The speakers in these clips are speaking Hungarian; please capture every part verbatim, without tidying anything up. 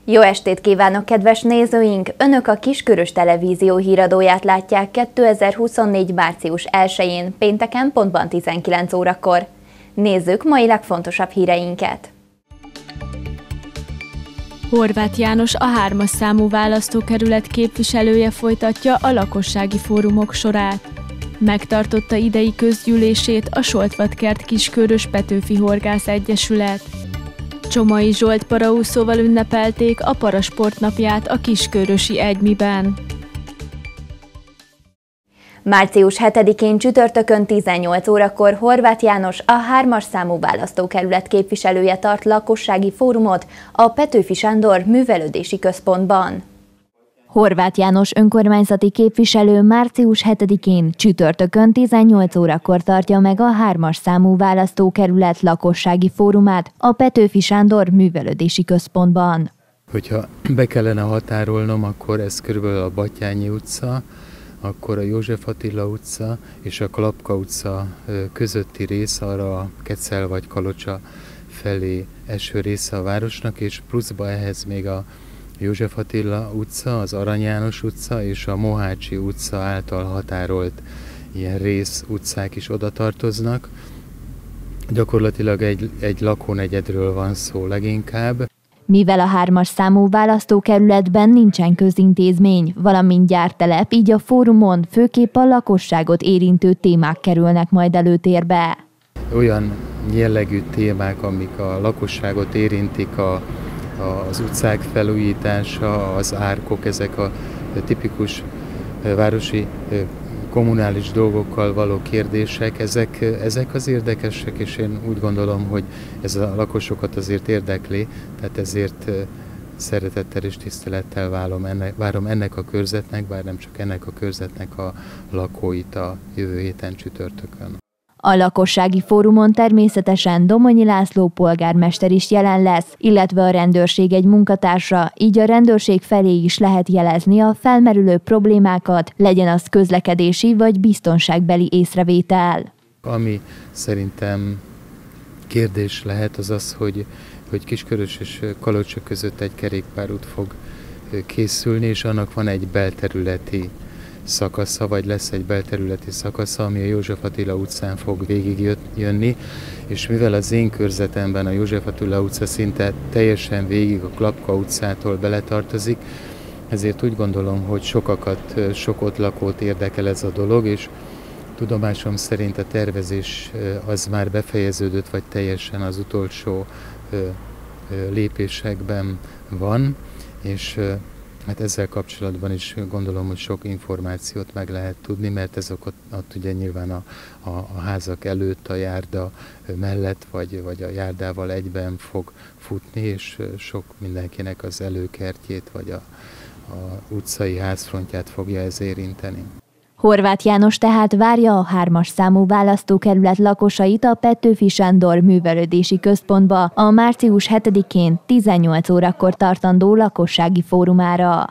Jó estét kívánok, kedves nézőink! Önök a Kiskörös Televízió híradóját látják kétezer-huszonnégy. március elsején, pénteken pontban tizenkilenc órakor. Nézzük mai legfontosabb híreinket! Horváth János, a hármas számú választókerület képviselője folytatja a lakossági fórumok sorát. Megtartotta idei közgyűlését a Soltvatkert Kiskörös Petőfi Horgász Egyesület. Csomai Zsolt paraúszóval ünnepelték a Parasport napját a Kiskörösi Egymiben. március hetedikén csütörtökön tizennyolc órakor Horváth János, a hármas számú választókerület képviselője tart lakossági fórumot a Petőfi Sándor Művelődési Központban. Horváth János önkormányzati képviselő március hetedikén csütörtökön tizennyolc órakor tartja meg a hármas számú választókerület lakossági fórumát a Petőfi Sándor Művelődési Központban. Hogyha be kellene határolnom, akkor ez körülbelül a Batthyány utca, akkor a József Attila utca és a Klapka utca közötti rész, arra a Kecel vagy Kalocsa felé eső része a városnak, és pluszba ehhez még a József Attila utca, az Arany János utca és a Mohácsi utca által határolt ilyen rész utcák is oda tartoznak. Gyakorlatilag egy, egy lakónegyedről van szó leginkább. Mivel a hármas számú választókerületben nincsen közintézmény, valamint gyártelep, így a fórumon főképp a lakosságot érintő témák kerülnek majd előtérbe. Olyan jellegű témák, amik a lakosságot érintik, a, az utcák felújítása, az árkok, ezek a tipikus városi kommunális dolgokkal való kérdések, ezek, ezek az érdekesek, és én úgy gondolom, hogy ez a lakosokat azért érdekli, tehát ezért szeretettel és tisztelettel várom ennek, várom ennek a körzetnek, bár nem csak ennek a körzetnek a lakóit a jövő héten csütörtökön. A lakossági fórumon természetesen Domonyi László polgármester is jelen lesz, illetve a rendőrség egy munkatársa, így a rendőrség felé is lehet jelezni a felmerülő problémákat, legyen az közlekedési vagy biztonságbeli észrevétel. Ami szerintem kérdés lehet, az az, hogy, hogy Kiskörös és Kalocsa között egy kerékpárút fog készülni, és annak van egy belterületi szakasza, vagy lesz egy belterületi szakasza, ami a József Attila utcán fog végigjönni, és mivel az én körzetemben a József Attila utca szinte teljesen végig a Klapka utcától beletartozik, ezért úgy gondolom, hogy sokakat, sok ott lakót érdekel ez a dolog, és tudomásom szerint a tervezés az már befejeződött, vagy teljesen az utolsó lépésekben van, és hát ezzel kapcsolatban is gondolom, hogy sok információt meg lehet tudni, mert ezek ott, ott ugye nyilván a, a, a házak előtt, a járda mellett, vagy, vagy a járdával egyben fog futni, és sok mindenkinek az előkertjét, vagy a, a utcai házfrontját fogja ez érinteni. Horváth János tehát várja a hármas számú választókerület lakosait a Petőfi Sándor Művelődési Központba a március hetedikén tizennyolc órakor tartandó lakossági fórumára.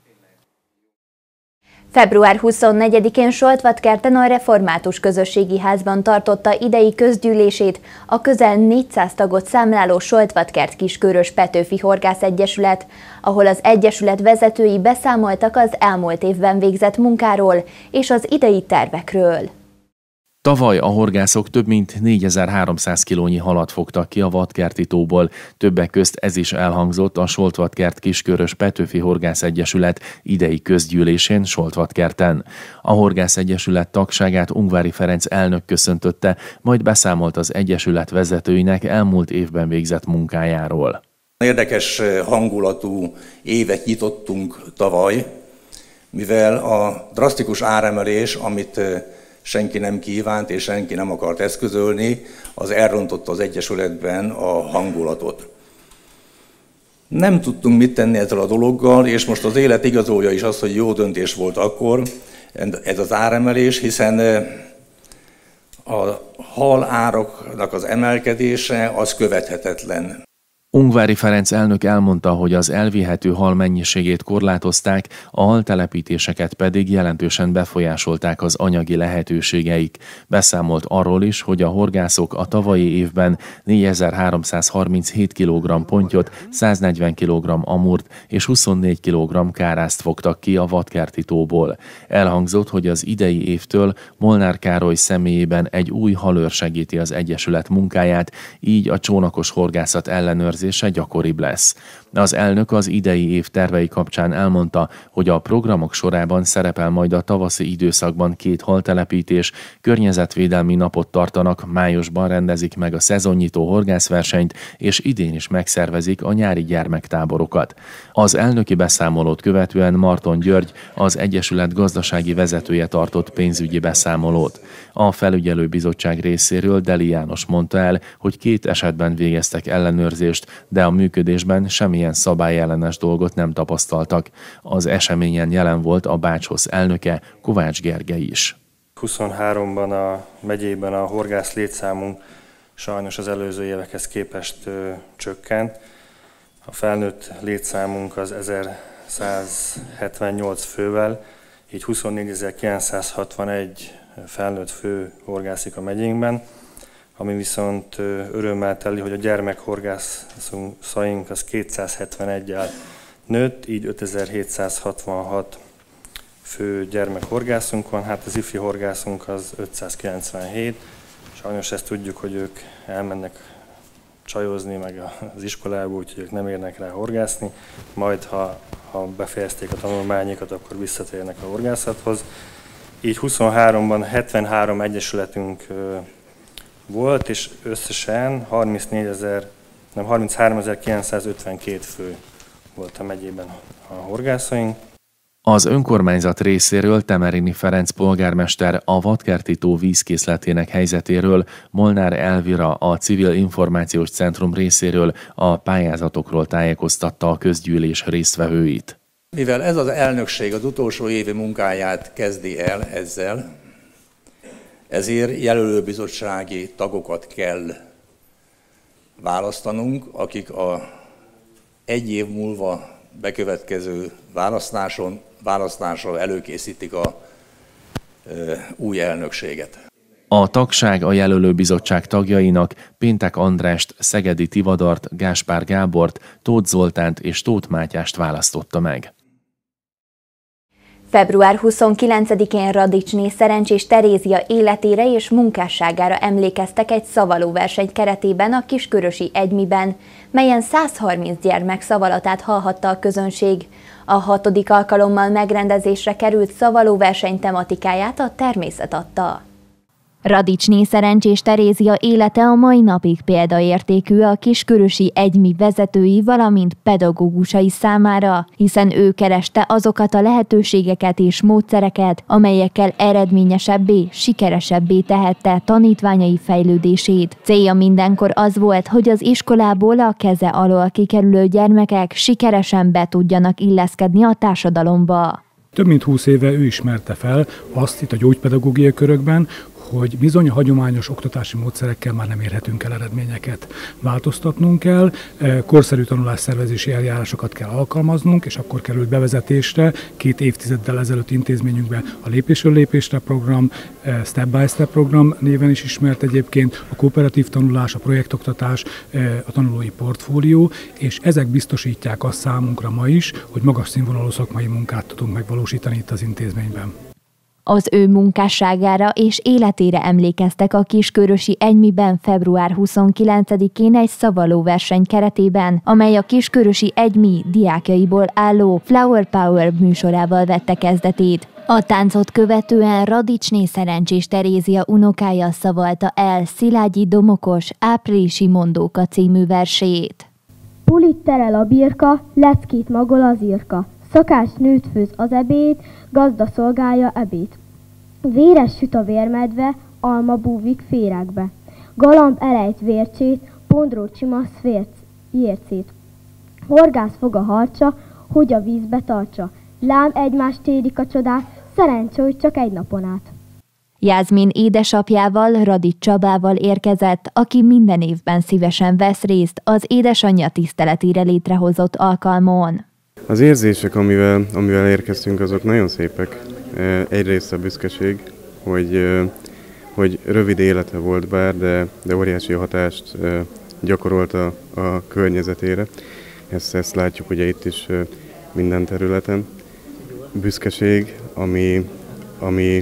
február huszonnegyedikén Soltvatkerten a Református Közösségi Házban tartotta idei közgyűlését a közel négyszáz tagot számláló Soltvatkert Kiskörös Petőfi Horgász Egyesület, ahol az egyesület vezetői beszámoltak az elmúlt évben végzett munkáról és az idei tervekről. Tavaly a horgászok több mint négyezer-háromszáz kilónyi halat fogtak ki a Vatkerti tóból. Többek közt ez is elhangzott a Soltvatkert Kiskörös Petőfi Horgász Egyesület idei közgyűlésén Soltvatkerten. A Horgász Egyesület tagságát Ungvári Ferenc elnök köszöntötte, majd beszámolt az egyesület vezetőinek elmúlt évben végzett munkájáról. Érdekes hangulatú évet nyitottunk tavaly, mivel a drasztikus áremelés, amit senki nem kívánt és senki nem akart eszközölni, az elrontotta az Egyesületben a hangulatot. Nem tudtunk mit tenni ezzel a dologgal, és most az élet igazolja is azt, hogy jó döntés volt akkor ez az áremelés, hiszen a hal áraknak az emelkedése az követhetetlen. Ungvári Ferenc elnök elmondta, hogy az elvihető hal mennyiségét korlátozták, a haltelepítéseket pedig jelentősen befolyásolták az anyagi lehetőségeik. Beszámolt arról is, hogy a horgászok a tavalyi évben négyezer-háromszázharminchét kilogramm pontyot, száznegyven kilogramm amurt és huszonnégy kilogramm kárászt fogtak ki a Vadkerti tóból. Elhangzott, hogy az idei évtől Molnár Károly személyében egy új halőr segíti az egyesület munkáját, így a csónakos horgászat ellenőrzése gyakoribb lesz. Az elnök az idei év tervei kapcsán elmondta, hogy a programok sorában szerepel majd a tavaszi időszakban két haltelepítés, környezetvédelmi napot tartanak, májusban rendezik meg a szezonnyitó horgászversenyt, és idén is megszervezik a nyári gyermektáborokat. Az elnöki beszámolót követően Marton György, az egyesület gazdasági vezetője tartott pénzügyi beszámolót. A felügyelőbizottság részéről Deli János mondta el, hogy két esetben végeztek ellenőrzést, de a működésben semmilyen szabályellenes dolgot nem tapasztaltak. Az eseményen jelen volt a Bácshosz elnöke, Kovács Gergely is. huszonháromban a megyében a horgász létszámunk sajnos az előző évekhez képest ö, csökkent. A felnőtt létszámunk az ezerszázhetvennyolc fővel, így huszonnégyezer-kilencszázhatvanegy felnőtt fő horgászik a megyénkben, ami viszont örömmel teli, hogy a gyermekhorgászaink az kétszázhetveneggyel nőtt, így ötezer-hétszázhatvanhat fő gyermekhorgászunk van, hát az ifi horgászunk az ötszázkilencvenhét. Sajnos ezt tudjuk, hogy ők elmennek csajozni meg az iskolába, úgyhogy ők nem érnek rá horgászni, majd ha, ha befejezték a tanulmányokat, akkor visszatérnek a horgászathoz. Így huszonháromban hetvenhárom egyesületünk volt, és összesen harmincháromezer-kilencszázötvenkét fő volt a megyében a horgászaink. Az önkormányzat részéről Temerini Ferenc polgármester a Vadkerti tó vízkészletének helyzetéről, Molnár Elvira a Civil Információs Centrum részéről a pályázatokról tájékoztatta a közgyűlés résztvevőit. Mivel ez az elnökség az utolsó évi munkáját kezdi el ezzel, ezért jelölőbizottsági tagokat kell választanunk, akik a egy év múlva bekövetkező választáson, választásra előkészítik a e, új elnökséget. A tagság a jelölőbizottság tagjainak Péntek Andrást, Szegedi Tivadart, Gáspár Gábort, Tóth Zoltánt és Tóth Mátyást választotta meg. február huszonkilencedikén Radicsné Szerencsés Terézia életére és munkásságára emlékeztek egy szavalóverseny keretében a Kiskörösi Egymiben, melyen százharminc gyermek szavalatát hallhatta a közönség. A hatodik alkalommal megrendezésre került szavalóverseny tematikáját a természet adta. Radicsné Szerencsés Terézia élete a mai napig példaértékű a Kiskörösi Egymi vezetői, valamint pedagógusai számára, hiszen ő kereste azokat a lehetőségeket és módszereket, amelyekkel eredményesebbé, sikeresebbé tehette tanítványai fejlődését. Célja mindenkor az volt, hogy az iskolából a keze alól kikerülő gyermekek sikeresen be tudjanak illeszkedni a társadalomba. Több mint húsz éve ő ismerte fel azt itt a gyógypedagógiai körökben, hogy bizony a hagyományos oktatási módszerekkel már nem érhetünk el eredményeket. Változtatnunk kell, korszerű tanulásszervezési eljárásokat kell alkalmaznunk, és akkor került bevezetésre két évtizeddel ezelőtt intézményünkbe a Lépésről lépésre program, Step by Step program néven is ismert egyébként, a kooperatív tanulás, a projektoktatás, a tanulói portfólió, és ezek biztosítják azt számunkra ma is, hogy magas színvonalú szakmai munkát tudunk megvalósítani itt az intézményben. Az ő munkásságára és életére emlékeztek a Kiskörösi Egymiben február huszonkilencedikén egy szavalóverseny keretében, amely a Kiskörösi Egymi diákjaiból álló Flower Power műsorával vette kezdetét. A táncot követően Radicsné Szerencsés Terézia unokája szavalta el Szilágyi Domokos Áprilisi Mondóka című versét. Pulit terel a birka, leckét magol az irka. Szakás nőt főz az ebéd, gazda szolgálja ebét. Véres süt a vérmedve, alma búvik féregbe. Galamb elejt vércsét, pondró csimasz jércét. Horgász fog a harcsa, hogy a vízbe tartsa. Lám egymást érik a csodát, szerencsé, hogy csak egy napon át. Jászmin édesapjával, Radics Csabával érkezett, aki minden évben szívesen vesz részt az édesanyja tiszteletére létrehozott alkalmon. Az érzések, amivel, amivel érkeztünk, azok nagyon szépek. Egyrészt a büszkeség, hogy, hogy rövid élete volt bár, de, de óriási hatást gyakorolt a, a környezetére. Ezt, ezt látjuk ugye itt is minden területen. Büszkeség, ami, ami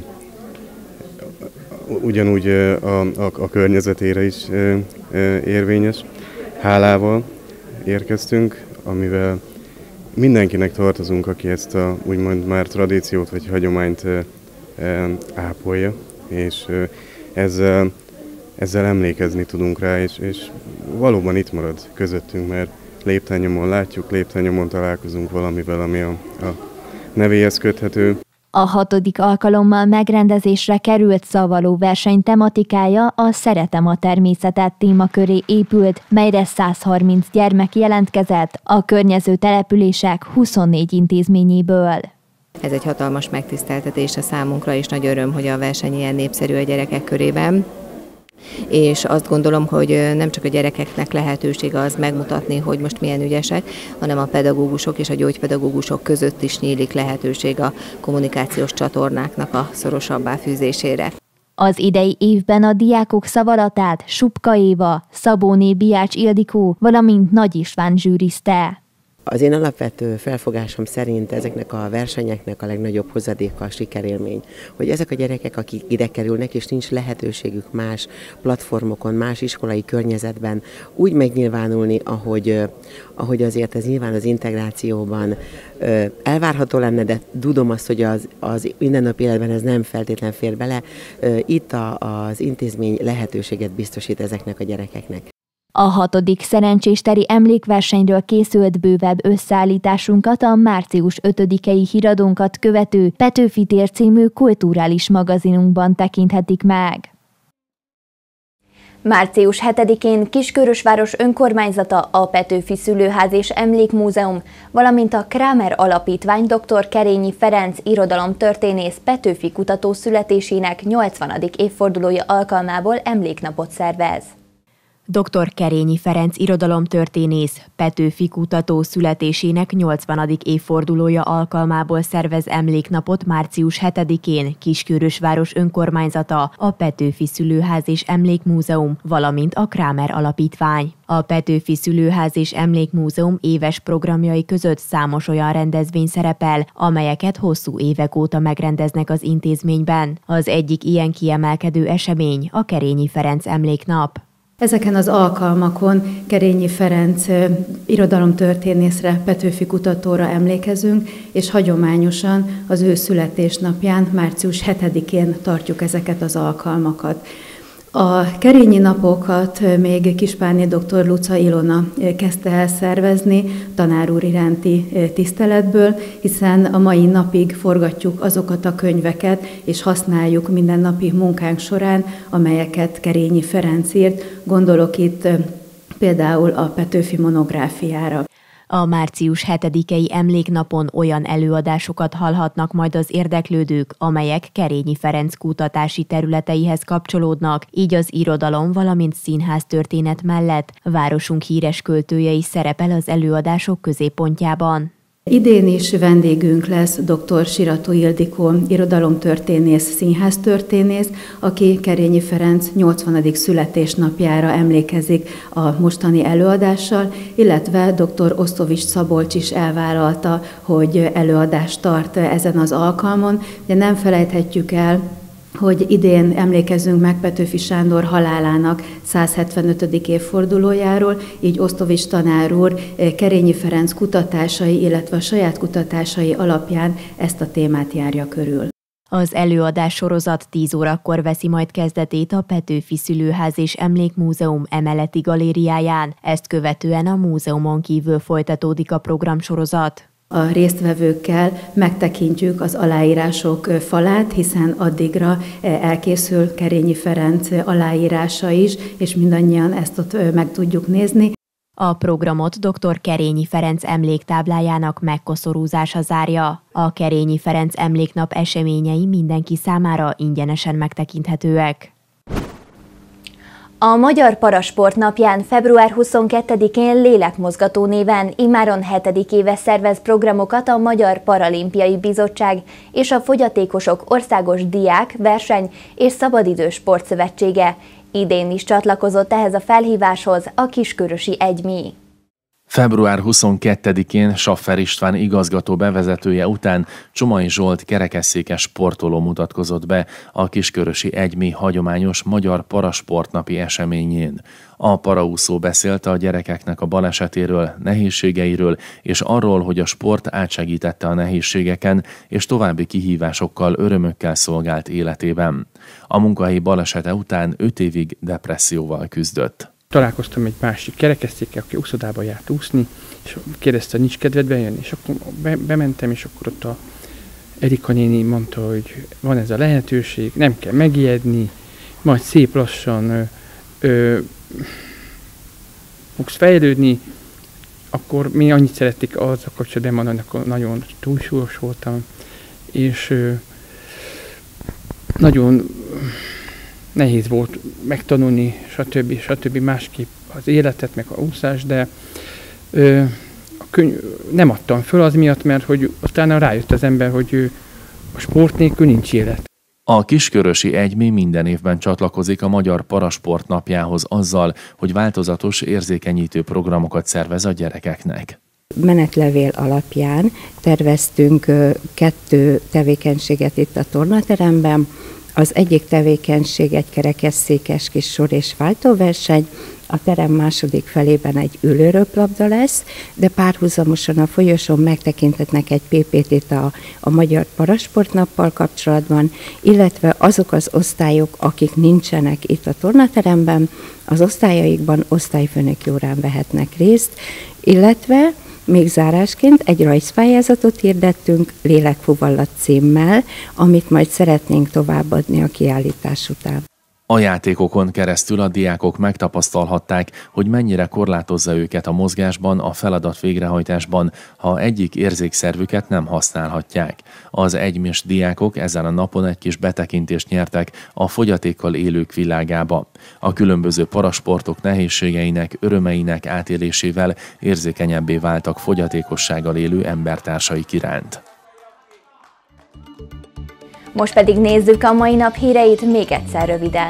ugyanúgy a, a, a környezetére is érvényes. Hálával érkeztünk, amivel mindenkinek tartozunk, aki ezt a úgymond már tradíciót vagy hagyományt ápolja, és ezzel, ezzel emlékezni tudunk rá, és, és valóban itt marad közöttünk, mert léptányomon látjuk, léptányomon találkozunk valamivel, ami a, a nevéhez köthető. A hatodik alkalommal megrendezésre került szavaló verseny tematikája a Szeretem a természetet témaköré épült, melyre száz harminc gyermek jelentkezett a környező települések huszonnégy intézményéből. Ez egy hatalmas megtiszteltetés a számunkra, és nagy öröm, hogy a verseny ilyen népszerű a gyerekek körében. És azt gondolom, hogy nem csak a gyerekeknek lehetőség az megmutatni, hogy most milyen ügyesek, hanem a pedagógusok és a gyógypedagógusok között is nyílik lehetőség a kommunikációs csatornáknak a szorosabbá fűzésére. Az idei évben a diákok szavalatát Supka Éva, Szabóné Biács Ildikó, valamint Nagy István zsűrizte. Az én alapvető felfogásom szerint ezeknek a versenyeknek a legnagyobb hozadéka a sikerélmény. Hogy ezek a gyerekek, akik ide kerülnek, és nincs lehetőségük más platformokon, más iskolai környezetben úgy megnyilvánulni, ahogy, ahogy azért ez nyilván az integrációban elvárható lenne, de tudom azt, hogy az, az mindennapi életben ez nem feltétlen fér bele. Itt a, az intézmény lehetőséget biztosít ezeknek a gyerekeknek. A hatodik szerencsésteri emlékversenyről készült bővebb összeállításunkat a március ötödikei híradónkat követő Petőfi tér című kulturális magazinunkban tekinthetik meg. március hetedikén Kiskörösváros önkormányzata, a Petőfi Szülőház és Emlékmúzeum, valamint a Krámer Alapítvány dr. Kerényi Ferenc irodalomtörténész Petőfi kutató születésének nyolcvanadik évfordulója alkalmából emléknapot szervez. doktor Kerényi Ferenc irodalomtörténész Petőfi kutató születésének nyolcvanadik évfordulója alkalmából szervez emléknapot március hetedikén Kiskörösváros önkormányzata, a Petőfi Szülőház és Emlékmúzeum, valamint a Krámer Alapítvány. A Petőfi Szülőház és Emlékmúzeum éves programjai között számos olyan rendezvény szerepel, amelyeket hosszú évek óta megrendeznek az intézményben. Az egyik ilyen kiemelkedő esemény a Kerényi Ferenc emléknap. Ezeken az alkalmakon Kerényi Ferenc irodalomtörténészre, Petőfi kutatóra emlékezünk, és hagyományosan az ő születésnapján, március hetedikén tartjuk ezeket az alkalmakat. A Kerényi napokat még Kispárné doktor Luca Ilona kezdte el szervezni tanár úr iránti tiszteletből, hiszen a mai napig forgatjuk azokat a könyveket, és használjuk mindennapi munkánk során, amelyeket Kerényi Ferenc írt. Gondolok itt például a Petőfi monográfiára. A március hetedikei emléknapon olyan előadásokat hallhatnak majd az érdeklődők, amelyek Kerényi Ferenc kutatási területeihez kapcsolódnak, így az irodalom, valamint színház történet mellett városunk híres költője is szerepel az előadások középpontjában. Idén is vendégünk lesz dr. Sirató Ildikó, irodalomtörténész, színháztörténész, aki Kerényi Ferenc nyolcvanadik születésnapjára emlékezik a mostani előadással, illetve dr. Osztovics Szabolcs is elvállalta, hogy előadást tart ezen az alkalmon. De nem felejthetjük el, hogy idén emlékezzünk meg Petőfi Sándor halálának száz hetvenötödik évfordulójáról, így Osztovics tanár úr Kerényi Ferenc kutatásai, illetve a saját kutatásai alapján ezt a témát járja körül. Az előadás sorozat tíz órakor veszi majd kezdetét a Petőfi Szülőház és Emlékmúzeum emeleti galériáján, ezt követően a múzeumon kívül folytatódik a programsorozat. A résztvevőkkel megtekintjük az aláírások falát, hiszen addigra elkészül Kerényi Ferenc aláírása is, és mindannyian ezt ott meg tudjuk nézni. A programot dr. Kerényi Ferenc emléktáblájának megkoszorúzása zárja. A Kerényi Ferenc emléknap eseményei mindenki számára ingyenesen megtekinthetőek. A Magyar Parasport napján február huszonkettedikén Lélekmozgató néven immáron hetedik éve szervez programokat a Magyar Paralimpiai Bizottság és a Fogyatékosok Országos Diák, Verseny és Szabadidős Sportszövetsége. Idén is csatlakozott ehhez a felhíváshoz a Kiskörösi Egymi. február huszonkettedikén Schaffer István igazgató bevezetője után Csomai Zsolt kerekesszékes sportoló mutatkozott be a Kiskörösi Egymi hagyományos magyar parasportnapi eseményén. A paraúszó beszélt a gyerekeknek a balesetéről, nehézségeiről és arról, hogy a sport átsegítette a nehézségeken és további kihívásokkal, örömökkel szolgált életében. A munkahelyi balesete után öt évig depresszióval küzdött. Találkoztam egy másik kerekesszékkel, aki úszodába járt úszni, és kérdezte, hogy nincs kedved bejönni, és akkor be, bementem, és akkor ott a Erika néni mondta, hogy van ez a lehetőség, nem kell megijedni, majd szép lassan ö, ö, fogsz fejlődni, akkor mi annyit szerették azzal kapcsolatban, hogy nagyon túlsúlyos voltam, és ö, nagyon nehéz volt megtanulni, stb. stb. Másképp az életet, meg a úszást, de ö, a könyv, nem adtam föl az miatt, mert hogy utána rájött az ember, hogy ő, a sport nélkül nincs élet. A Kiskörösi Egymi minden évben csatlakozik a Magyar Parasport napjához azzal, hogy változatos érzékenyítő programokat szervez a gyerekeknek. Menetlevél alapján terveztünk kettő tevékenységet itt a tornateremben. Az egyik tevékenység egy kerekesszékes kis sor- és váltóverseny, a terem második felében egy ülőröplabda lesz, de párhuzamosan a folyosón megtekintetnek egy pé pé té-t a, a Magyar Parasportnappal kapcsolatban, illetve azok az osztályok, akik nincsenek itt a tornateremben, az osztályaikban osztályfőnöki órán vehetnek részt, illetve még zárásként egy rajzpályázatot hirdettünk Lélekfuvallat címmel, amit majd szeretnénk továbbadni a kiállítás után. A játékokon keresztül a diákok megtapasztalhatták, hogy mennyire korlátozza őket a mozgásban, a feladat végrehajtásban, ha egyik érzékszervüket nem használhatják. Az egymis diákok ezen a napon egy kis betekintést nyertek a fogyatékkal élők világába. A különböző parasportok nehézségeinek, örömeinek átélésével érzékenyebbé váltak fogyatékossággal élő embertársaik iránt. Most pedig nézzük a mai nap híreit még egyszer röviden.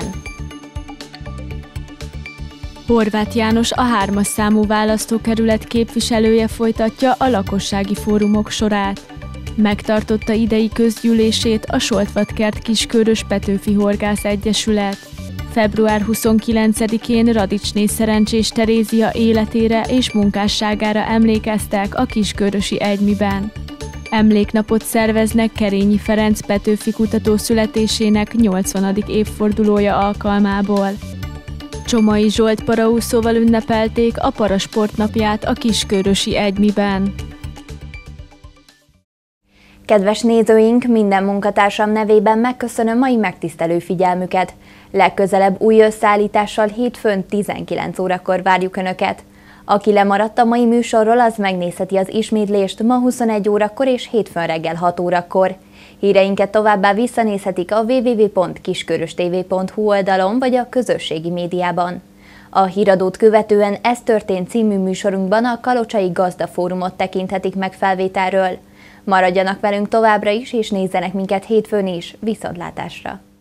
Horváth János, a hármas számú választókerület képviselője folytatja a lakossági fórumok sorát. Megtartotta idei közgyűlését a Soltvatkert Kiskörös Petőfi Horgász Egyesület. február huszonkilencedikén Radicsné Szerencsés Terézia életére és munkásságára emlékeztek a Kiskörösi Egymiben. Emléknapot szerveznek Kerényi Ferenc Petőfi kutató születésének nyolcvanadik évfordulója alkalmából. Csomai Zsolt paraúszóval ünnepelték a Parasport napját a Kiskörösi Egymiben. Kedves nézőink, minden munkatársam nevében megköszönöm mai megtisztelő figyelmüket. Legközelebb új összeállítással hétfőn tizenkilenc órakor várjuk Önöket. Aki lemaradt a mai műsorról, az megnézheti az ismétlést ma huszonegy órakor és hétfőn reggel hat órakor. Híreinket továbbá visszanézhetik a double-u double-u double-u pont kisköröstv pont hu oldalon vagy a közösségi médiában. A híradót követően Ez történt című műsorunkban a Kalocsai Gazdafórumot tekinthetik meg felvételről. Maradjanak velünk továbbra is, és nézzenek minket hétfőn is. Viszontlátásra!